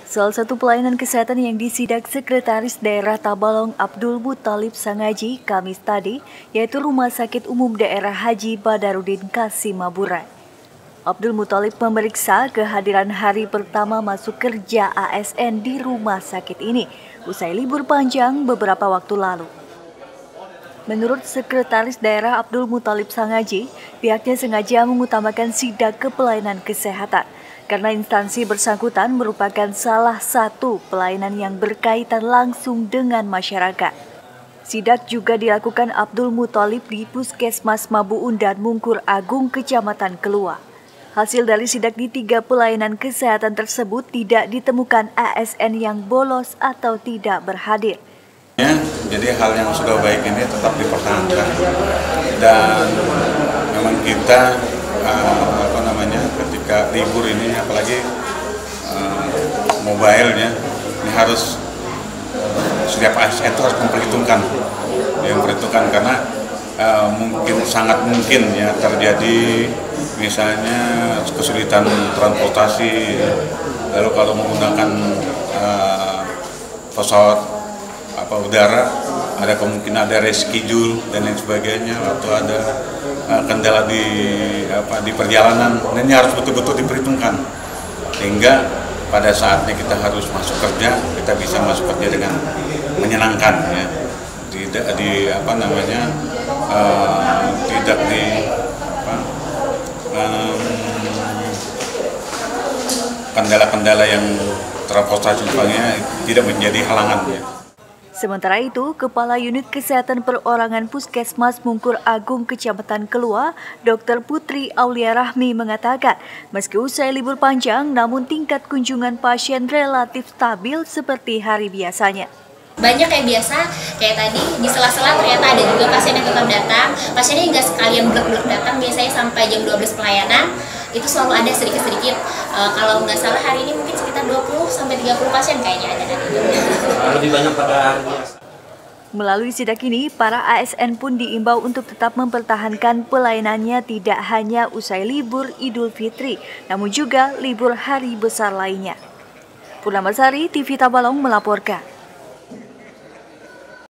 Salah satu pelayanan kesehatan yang disidak Sekretaris Daerah Tabalong Abdul Muthalib Sangaji Kamis tadi, yaitu Rumah Sakit Umum Daerah Haji Badarudin Kasimaburan. Abdul Muthalib memeriksa kehadiran hari pertama masuk kerja ASN di rumah sakit ini, usai libur panjang beberapa waktu lalu. Menurut Sekretaris Daerah Abdul Muthalib Sangaji, pihaknya sengaja mengutamakan sidak kepelayanan kesehatan karena instansi bersangkutan merupakan salah satu pelayanan yang berkaitan langsung dengan masyarakat. Sidak juga dilakukan Abdul Muthalib di Puskesmas Mabuun dan Mungkur Agung, Kecamatan Kelua. Hasil dari sidak di 3 pelayanan kesehatan tersebut tidak ditemukan ASN yang bolos atau tidak berhadir. Jadi hal yang sudah baik ini tetap dipertahankan dan memang kita ketika libur ini apalagi mobile-nya ini harus setiap ASN itu harus memperhitungkan karena sangat mungkin ya terjadi misalnya kesulitan transportasi, lalu kalau menggunakan pesawat udara ada kemungkinan ada reschedule dan lain sebagainya atau ada kendala di perjalanan, dan ini harus betul-betul diperhitungkan sehingga pada saatnya kita harus masuk kerja kita bisa masuk kerja dengan menyenangkan ya, tidak kendala-kendala yang transportasi tidak menjadi halangan ya. Sementara itu, Kepala Unit Kesehatan Perorangan Puskesmas Mungkur Agung, Kecamatan Kelua, Dr. Putri Aulia Rahmi mengatakan, meski usai libur panjang, namun tingkat kunjungan pasien relatif stabil seperti hari biasanya. Banyak kayak biasa, kayak tadi di sela-sela ternyata ada juga pasien yang tetap datang. Pasiennya nggak sekalian blok-blok datang, biasanya sampai jam 12 pelayanan, itu selalu ada sedikit-sedikit. Kalau nggak salah hari ini mungkin sekitar 20-30 pasien kayaknya ada hari ini. Lebih banyak pada hari biasa. Melalui sidak ini, para ASN pun diimbau untuk tetap mempertahankan pelayanannya tidak hanya usai libur Idul Fitri, namun juga libur hari besar lainnya. Purnamasari, TV Tabalong melaporkan.